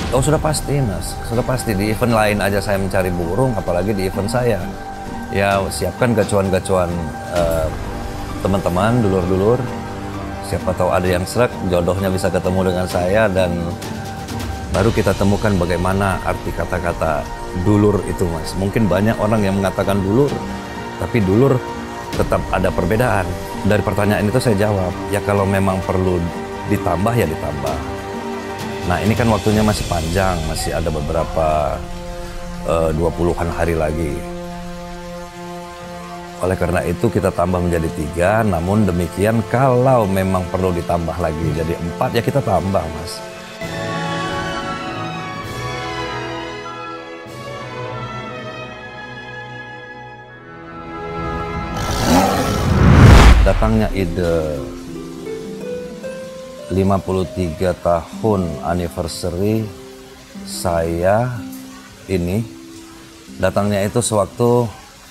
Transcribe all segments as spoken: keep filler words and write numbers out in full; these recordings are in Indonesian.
Oh sudah pasti mas, sudah pasti di event lain aja saya mencari burung, apalagi di event saya. Ya siapkan gacuan-gacuan eh, teman-teman, dulur-dulur. Siapa tahu ada yang srek, jodohnya bisa ketemu dengan saya dan baru kita temukan bagaimana arti kata-kata dulur itu mas. Mungkin banyak orang yang mengatakan dulur, tapi dulur tetap ada perbedaan. Dari pertanyaan itu saya jawab, ya kalau memang perlu ditambah ya ditambah. Nah ini kan waktunya masih panjang, masih ada beberapa uh, dua puluhan hari lagi. Oleh karena itu kita tambah menjadi tiga, namun demikian kalau memang perlu ditambah lagi jadi empat ya kita tambah mas. Datangnya ide lima puluh tiga tahun anniversary saya ini, datangnya itu sewaktu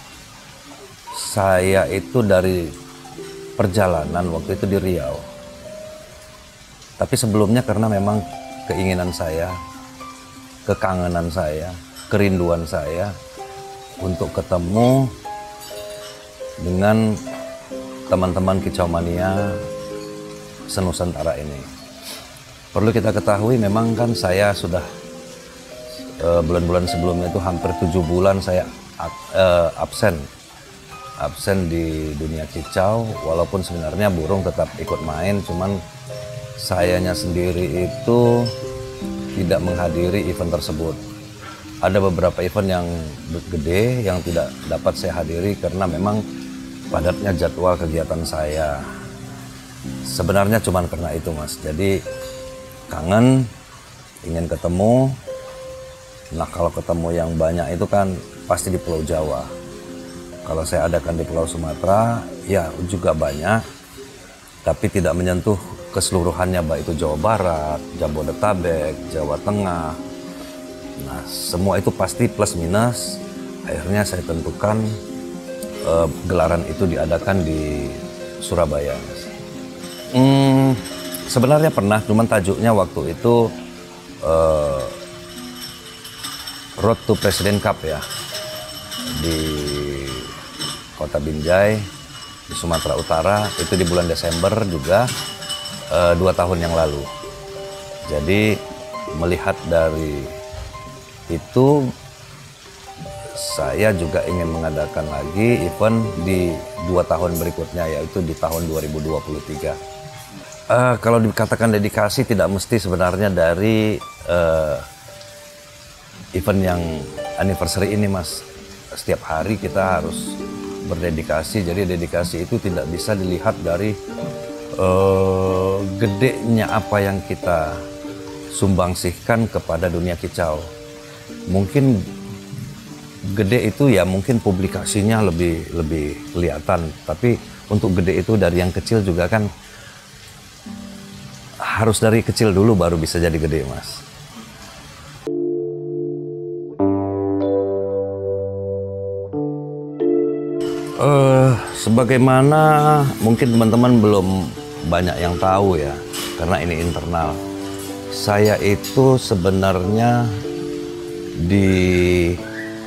saya itu dari perjalanan waktu itu di Riau. Tapi sebelumnya karena memang keinginan saya, kekangenan saya, kerinduan saya untuk ketemu dengan teman-teman Kicau Mania senusantara ini. Perlu kita ketahui memang kan saya sudah bulan-bulan uh, sebelumnya itu hampir tujuh bulan saya uh, absen absen di dunia kicau, walaupun sebenarnya burung tetap ikut main, cuman sayanya sendiri itu tidak menghadiri event tersebut. Ada beberapa event yang gede yang tidak dapat saya hadiri karena memang padatnya jadwal kegiatan saya. Sebenarnya cuman karena itu mas, jadi kangen, ingin ketemu. Nah kalau ketemu yang banyak itu kan pasti di Pulau Jawa. Kalau saya adakan di Pulau Sumatera, ya juga banyak, tapi tidak menyentuh keseluruhannya, baik itu Jawa Barat, Jabodetabek, Jawa Tengah. Nah, semua itu pasti plus minus. Akhirnya saya tentukan eh, gelaran itu diadakan di Surabaya. Hmm, sebenarnya pernah, cuman tajuknya waktu itu eh, Road to President Cup ya, di Kota Binjai di Sumatera Utara, itu di bulan Desember juga e, dua tahun yang lalu. Jadi melihat dari itu saya juga ingin mengadakan lagi event di dua tahun berikutnya, yaitu di tahun dua ribu dua puluh tiga. E, kalau dikatakan dedikasi tidak mesti sebenarnya dari e, event yang anniversary ini mas. Setiap hari kita harus berdedikasi, jadi dedikasi itu tidak bisa dilihat dari uh, gedenya apa yang kita sumbangsihkan kepada dunia kicau. Mungkin gede itu ya mungkin publikasinya lebih lebih kelihatan, tapi untuk gede itu dari yang kecil juga kan harus dari kecil dulu baru bisa jadi gede mas. Uh, sebagaimana mungkin teman-teman belum banyak yang tahu ya, karena ini internal. Saya itu sebenarnya di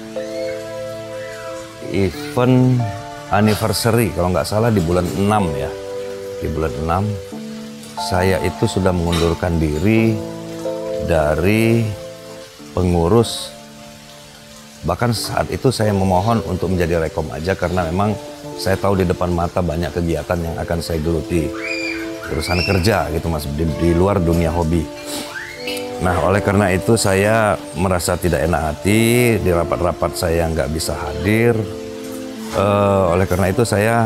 event anniversary, kalau nggak salah di bulan enam ya. Di bulan enam, saya itu sudah mengundurkan diri dari pengurus. Bahkan saat itu saya memohon untuk menjadi rekom aja karena memang saya tahu di depan mata banyak kegiatan yang akan saya geluti. Urusan kerja gitu mas, di, di luar dunia hobi. Nah oleh karena itu saya merasa tidak enak hati, di rapat-rapat saya nggak bisa hadir. Uh, oleh karena itu saya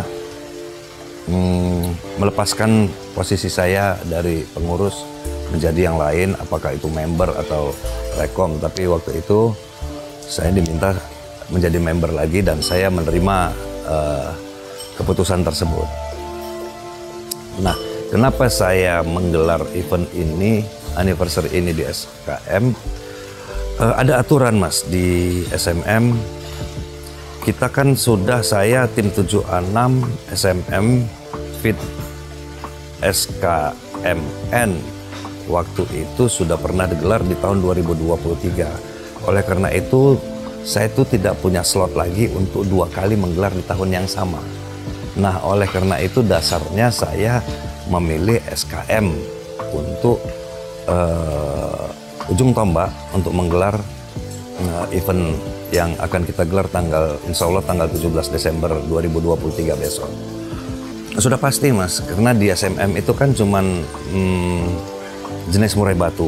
hmm, melepaskan posisi saya dari pengurus menjadi yang lain, apakah itu member atau rekom. Tapi waktu itu saya diminta menjadi member lagi dan saya menerima uh, keputusan tersebut. Nah, kenapa saya menggelar event ini, anniversary ini di S K M? Uh, ada aturan mas di S M M. Kita kan sudah, saya tim tujuh enam S M M Fit S K M N waktu itu sudah pernah digelar di tahun dua ribu dua puluh tiga. Oleh karena itu, saya itu tidak punya slot lagi untuk dua kali menggelar di tahun yang sama. Nah, oleh karena itu dasarnya saya memilih S K M untuk uh, ujung tombak untuk menggelar uh, event yang akan kita gelar tanggal, insya Allah tanggal tujuh belas Desember dua ribu dua puluh tiga besok. Sudah pasti Mas, karena di S M M itu kan cuman hmm, jenis murai batu.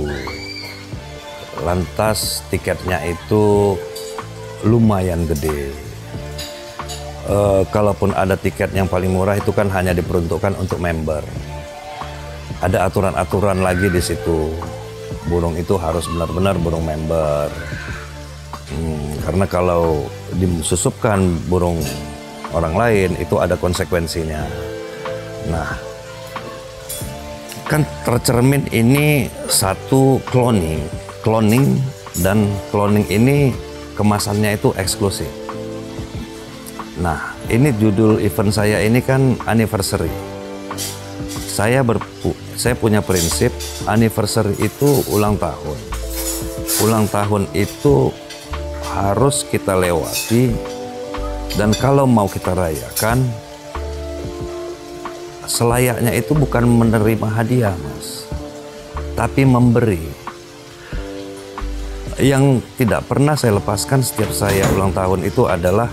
Lantas tiketnya itu lumayan gede. E, kalaupun ada tiket yang paling murah itu kan hanya diperuntukkan untuk member. Ada aturan-aturan lagi di situ. Burung itu harus benar-benar burung member. Hmm, karena kalau disusupkan burung orang lain itu ada konsekuensinya. Nah, kan tercermin ini satu cloning, cloning dan cloning ini kemasannya itu eksklusif. Nah, ini judul event saya ini kan anniversary. Saya berpu, saya punya prinsip anniversary itu ulang tahun. Ulang tahun itu harus kita lewati, dan kalau mau kita rayakan selayaknya itu bukan menerima hadiah Mas, tapi memberi. Yang tidak pernah saya lepaskan setiap saya ulang tahun itu adalah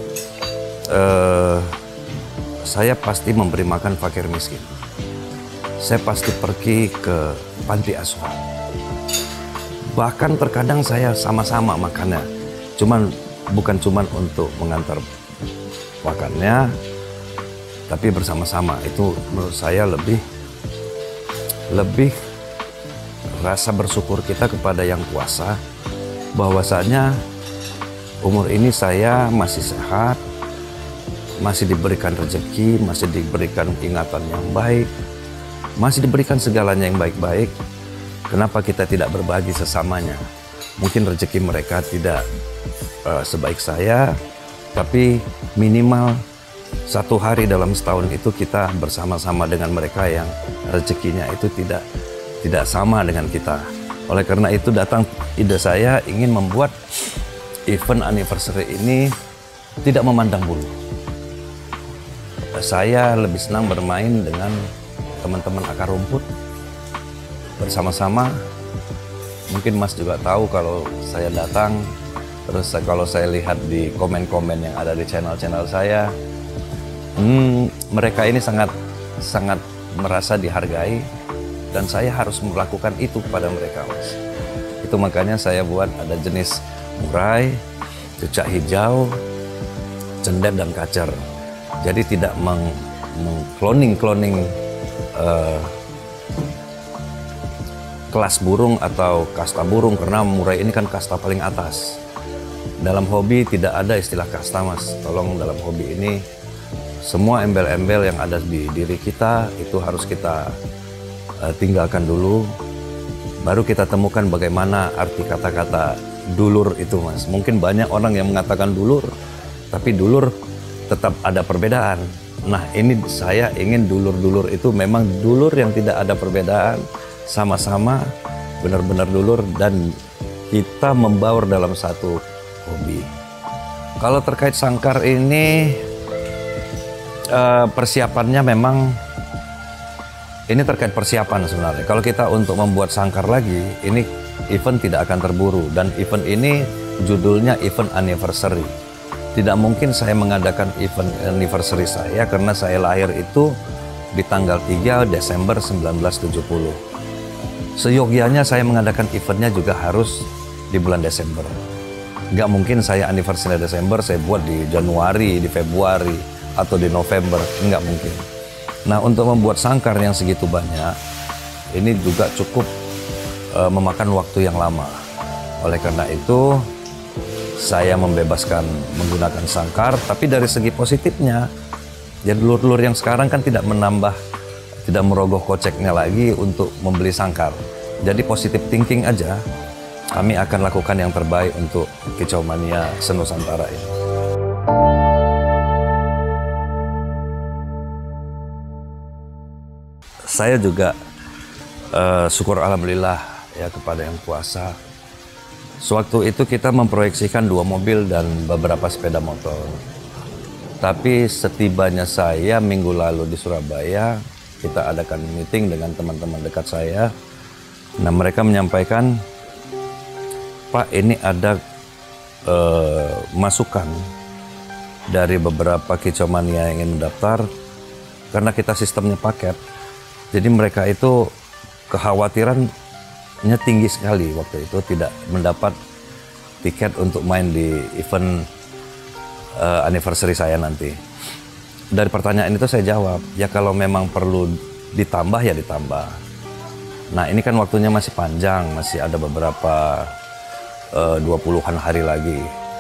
uh, saya pasti memberi makan fakir miskin. Saya pasti pergi ke panti asuhan. Bahkan terkadang saya sama-sama makannya. Cuman bukan cuman untuk mengantar makannya, tapi bersama-sama. Itu menurut saya lebih lebih rasa bersyukur kita kepada yang kuasa, bahwasanya umur ini saya masih sehat, masih diberikan rezeki, masih diberikan ingatan yang baik, masih diberikan segalanya yang baik-baik. Kenapa kita tidak berbagi sesamanya? Mungkin rezeki mereka tidak uh, sebaik saya, tapi minimal satu hari dalam setahun itu kita bersama-sama dengan mereka yang rezekinya itu tidak tidak sama dengan kita. Oleh karena itu datang ide saya ingin membuat event anniversary ini tidak memandang bulu. Saya lebih senang bermain dengan teman-teman akar rumput bersama-sama. Mungkin Mas juga tahu kalau saya datang, terus kalau saya lihat di komen-komen yang ada di channel-channel saya, hmm, mereka ini sangat sangat merasa dihargai, dan saya harus melakukan itu kepada mereka, Mas. Itu makanya saya buat ada jenis murai, cucak hijau, cendet dan kacer. Jadi tidak meng-cloning-cloning uh, kelas burung atau kasta burung, karena murai ini kan kasta paling atas. Dalam hobi tidak ada istilah kasta, Mas. Tolong, dalam hobi ini semua embel-embel yang ada di diri kita itu harus kita uh, tinggalkan dulu. Baru kita temukan bagaimana arti kata-kata dulur itu, Mas. Mungkin banyak orang yang mengatakan dulur, tapi dulur tetap ada perbedaan. Nah, ini saya ingin dulur-dulur itu memang dulur yang tidak ada perbedaan, sama-sama benar-benar dulur, dan kita membaur dalam satu hobi. Kalau terkait sangkar ini, persiapannya memang ini terkait persiapan sebenarnya. Kalau kita untuk membuat sangkar lagi, ini event tidak akan terburu, dan event ini judulnya event anniversary. Tidak mungkin saya mengadakan event anniversary saya karena saya lahir itu di tanggal tiga Desember seribu sembilan ratus tujuh puluh. Seyogianya saya mengadakan eventnya juga harus di bulan Desember. Nggak mungkin saya anniversary Desember saya buat di Januari, di Februari, atau di November. Nggak mungkin. Nah, untuk membuat sangkar yang segitu banyak, ini juga cukup uh, memakan waktu yang lama. Oleh karena itu, saya membebaskan menggunakan sangkar, tapi dari segi positifnya, ya dulur-dulur yang sekarang kan tidak menambah, tidak merogoh koceknya lagi untuk membeli sangkar. Jadi positif thinking aja, kami akan lakukan yang terbaik untuk Kicau Mania Senusantara ini. Saya juga uh, syukur alhamdulillah ya kepada Yang Kuasa. Sewaktu itu kita memproyeksikan dua mobil dan beberapa sepeda motor. Tapi setibanya saya minggu lalu di Surabaya, kita adakan meeting dengan teman-teman dekat saya. Nah, mereka menyampaikan, Pak, ini ada uh, masukan dari beberapa kicomania yang ingin mendaftar, karena kita sistemnya paket. Jadi mereka itu kekhawatirannya tinggi sekali waktu itu tidak mendapat tiket untuk main di event uh, anniversary saya nanti. Dari pertanyaan itu saya jawab, ya kalau memang perlu ditambah ya ditambah. Nah ini kan waktunya masih panjang, masih ada beberapa uh, dua puluhan hari lagi.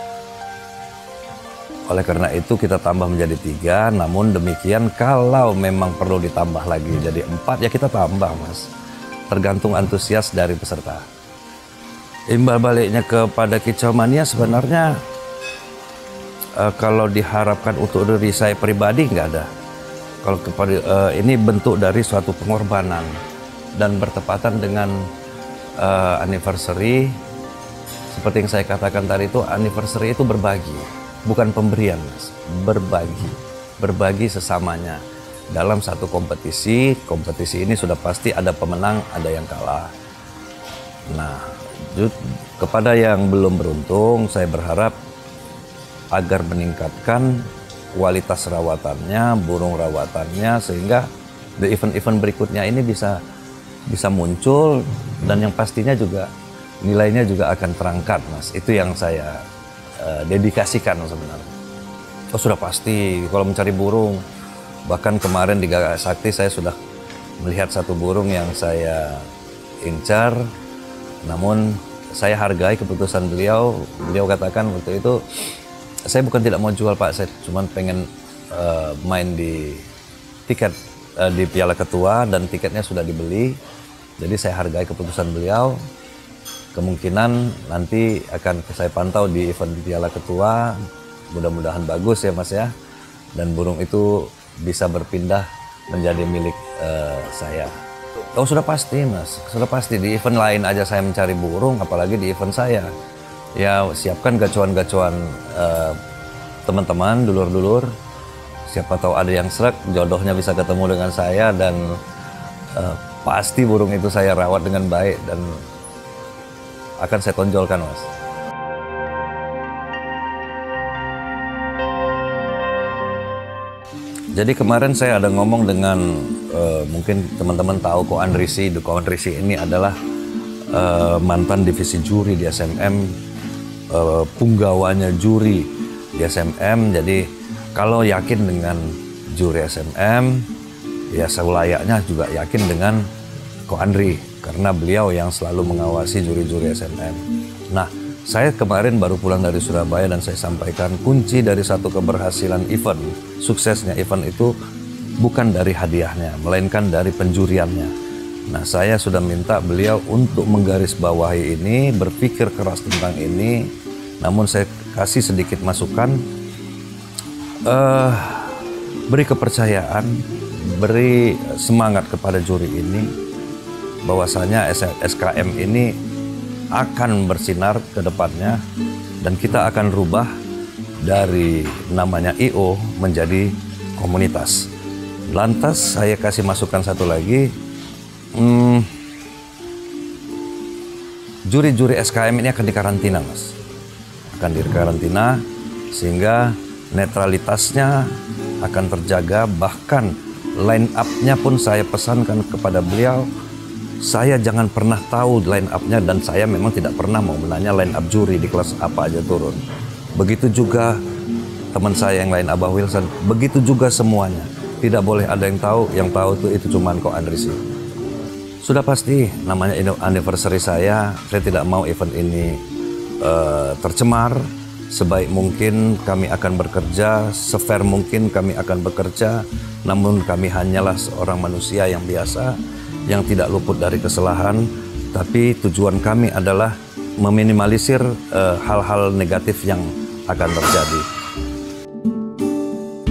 Oleh karena itu kita tambah menjadi tiga, namun demikian kalau memang perlu ditambah lagi jadi empat ya kita tambah, Mas. Tergantung antusias dari peserta. Imbal baliknya kepada kicomania sebenarnya uh, kalau diharapkan untuk diri saya pribadi nggak ada. Kalau kepada uh, ini bentuk dari suatu pengorbanan dan bertepatan dengan uh, anniversary. Seperti yang saya katakan tadi itu, anniversary itu berbagi. Bukan pemberian, Mas. Berbagi. Berbagi sesamanya. Dalam satu kompetisi, kompetisi ini sudah pasti ada pemenang, ada yang kalah. Nah, kepada yang belum beruntung, saya berharap agar meningkatkan kualitas rawatannya, burung rawatannya, sehingga di event-event berikutnya ini bisa bisa muncul, dan yang pastinya juga nilainya juga akan terangkat, Mas. Itu yang saya Uh, dedikasikan sebenarnya. Oh sudah pasti kalau mencari burung, bahkan kemarin di Gagak Sakti saya sudah melihat satu burung yang saya incar, namun saya hargai keputusan beliau. Beliau katakan waktu itu, saya bukan tidak mau jual Pak, saya cuma pengen uh, main di tiket uh, di Piala Ketua dan tiketnya sudah dibeli. Jadi saya hargai keputusan beliau. Kemungkinan nanti akan saya pantau di event Piala Ketua, mudah-mudahan bagus ya Mas ya, dan burung itu bisa berpindah menjadi milik uh, saya. Oh sudah pasti Mas, sudah pasti di event lain aja saya mencari burung, apalagi di event saya. Ya siapkan gacuan-gacuan uh, teman-teman, dulur-dulur, siapa tahu ada yang srek, jodohnya bisa ketemu dengan saya, dan uh, pasti burung itu saya rawat dengan baik dan akan saya tonjolkan, Mas. Jadi kemarin saya ada ngomong dengan, uh, mungkin teman-teman tahu Ko Andrisi. Ko Andrisi ini adalah uh, mantan divisi juri di S M M, uh, punggawanya juri di S M M. Jadi kalau yakin dengan juri S M M, ya selayaknya juga yakin dengan Ko Andri, karena beliau yang selalu mengawasi juri-juri S M M. Nah, saya kemarin baru pulang dari Surabaya dan saya sampaikan kunci dari satu keberhasilan event, suksesnya event itu bukan dari hadiahnya, melainkan dari penjuriannya. Nah, saya sudah minta beliau untuk menggarisbawahi ini, berpikir keras tentang ini, namun saya kasih sedikit masukan, uh, beri kepercayaan, beri semangat kepada juri ini, bahwasanya S K M ini akan bersinar ke depannya dan kita akan rubah dari namanya I O menjadi komunitas. Lantas saya kasih masukan satu lagi, hmm, juri-juri S K M ini akan dikarantina, Mas. Akan dikarantina sehingga netralitasnya akan terjaga, bahkan line up-nya pun saya pesankan kepada beliau. Saya jangan pernah tahu line up-nya dan saya memang tidak pernah mau menanya line up juri di kelas apa aja turun. Begitu juga teman saya yang lain, Abah Wilson, begitu juga semuanya. Tidak boleh ada yang tahu, yang tahu itu itu cuma Ko Andrisi. Sudah pasti namanya anniversary saya, saya tidak mau event ini uh, tercemar. Sebaik mungkin kami akan bekerja, sefair mungkin kami akan bekerja, namun kami hanyalah seorang manusia yang biasa, yang tidak luput dari kesalahan, tapi tujuan kami adalah meminimalisir hal-hal uh, negatif yang akan terjadi.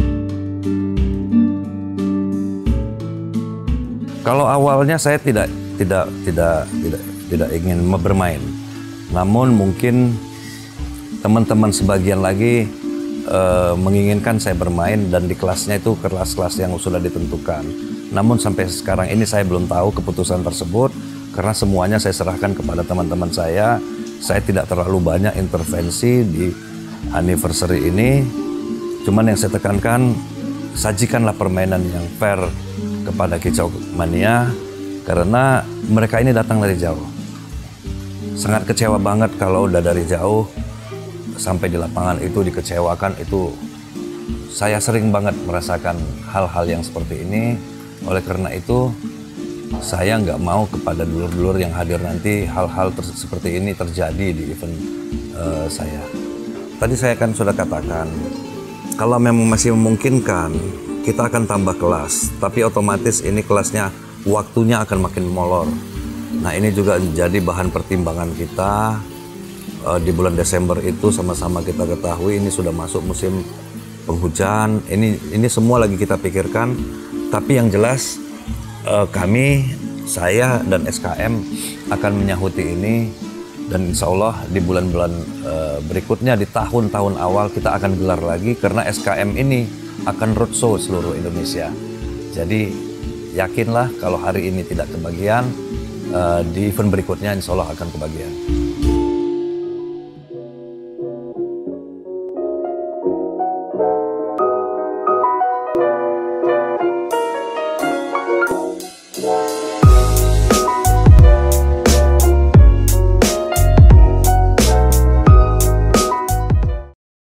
Kalau awalnya saya tidak tidak tidak tidak tidak ingin bermain. Namun mungkin teman-teman sebagian lagi uh, menginginkan saya bermain dan di kelasnya itu kelas-kelas yang sudah ditentukan. Namun sampai sekarang ini saya belum tahu keputusan tersebut karena semuanya saya serahkan kepada teman-teman saya. Saya tidak terlalu banyak intervensi di anniversary ini. Cuman yang saya tekankan, sajikanlah permainan yang fair kepada Kicau Mania karena mereka ini datang dari jauh. Sangat kecewa banget kalau udah dari jauh sampai di lapangan itu dikecewakan. Itu saya sering banget merasakan hal-hal yang seperti ini. Oleh karena itu saya nggak mau kepada dulur-dulur yang hadir nanti hal-hal seperti ini terjadi di event uh, saya. Tadi saya kan sudah katakan kalau memang masih memungkinkan kita akan tambah kelas, tapi otomatis ini kelasnya waktunya akan makin molor. Nah ini juga jadi bahan pertimbangan kita uh, di bulan Desember itu sama-sama kita ketahui ini sudah masuk musim penghujan. Ini ini semua lagi kita pikirkan, tapi yang jelas uh, kami, saya dan S K M akan menyahuti ini dan insya Allah di bulan-bulan uh, berikutnya di tahun-tahun awal kita akan gelar lagi karena S K M ini akan roadshow seluruh Indonesia. Jadi yakinlah kalau hari ini tidak kebagian, uh, di event berikutnya insya Allah akan kebagian.